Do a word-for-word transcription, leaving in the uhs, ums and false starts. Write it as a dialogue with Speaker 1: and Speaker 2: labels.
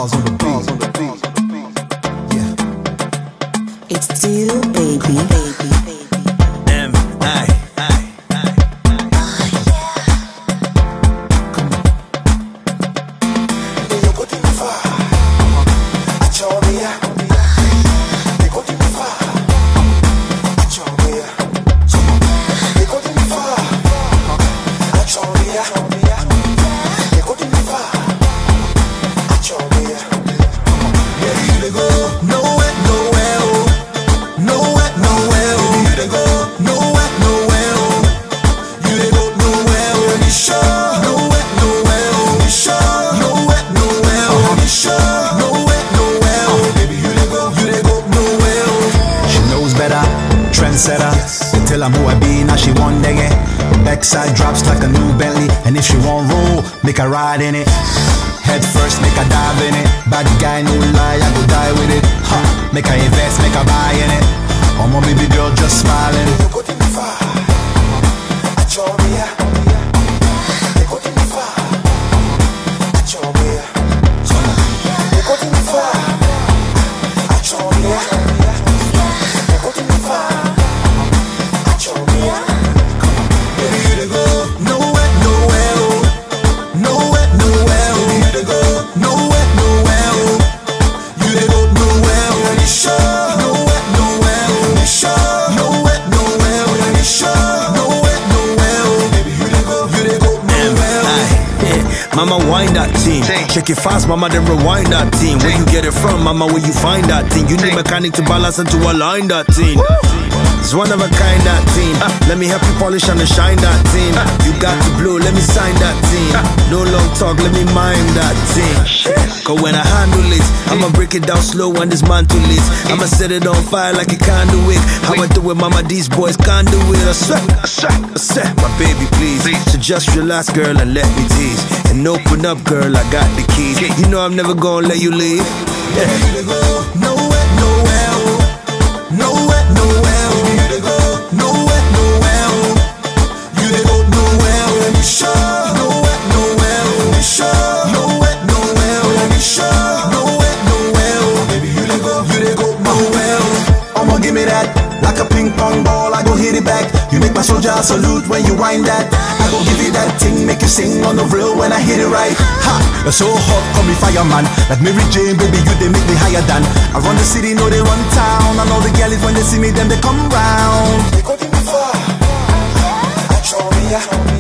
Speaker 1: Cars on the beat. Yeah.
Speaker 2: It's still baby, baby, baby.
Speaker 3: M I I
Speaker 1: trendsetter, they tell her who I be, now she want nigga. Backside drops like a new Bentley, and if she won't roll, make her ride in it. Head first, make her dive in it. Bad guy, no lie, I go die with it. Huh. Make her invest, make her buy in it. Oh my baby girl just smiling.
Speaker 3: Mama, wind that thing. Check it fast, mama, then rewind that thing. Where you get it from, mama, where you find that thing? You need mechanic to balance and to align that thing. It's one of a kind, that thing. Let me help you polish and shine that thing. You got to blow, let me sign that thing. No long talk, let me mime that thing. Cause when I handle it, I'ma break it down slow and dismantle it. I'ma set it on fire like a conduit. How I do it, mama, these boys can't do it. I swear, I swear, I swear. My baby, please. So just relax, girl, and let me tease. And open up, girl, I got the keys. You know I'm never gonna let you leave. Yeah.
Speaker 1: Nowhere, nowhere, nowhere, nowhere. You go nowhere, nowhere. You go nowhere. You sure nowhere, nowhere. You sure nowhere, nowhere. You sure nowhere, nowhere. Baby, you go, you go nowhere. I'ma give me that like a ping pong ball. I go hit it back. You make my soldier salute when you wind that. I go give you that thing, make you sing on the real when I hit it right. Ha! You're so hot, call me fireman. Like Mary Jane, baby, you they make me higher than. I run the city, know they run town. And all the girls when they see me, then they come round. They go to me far. I show me ya.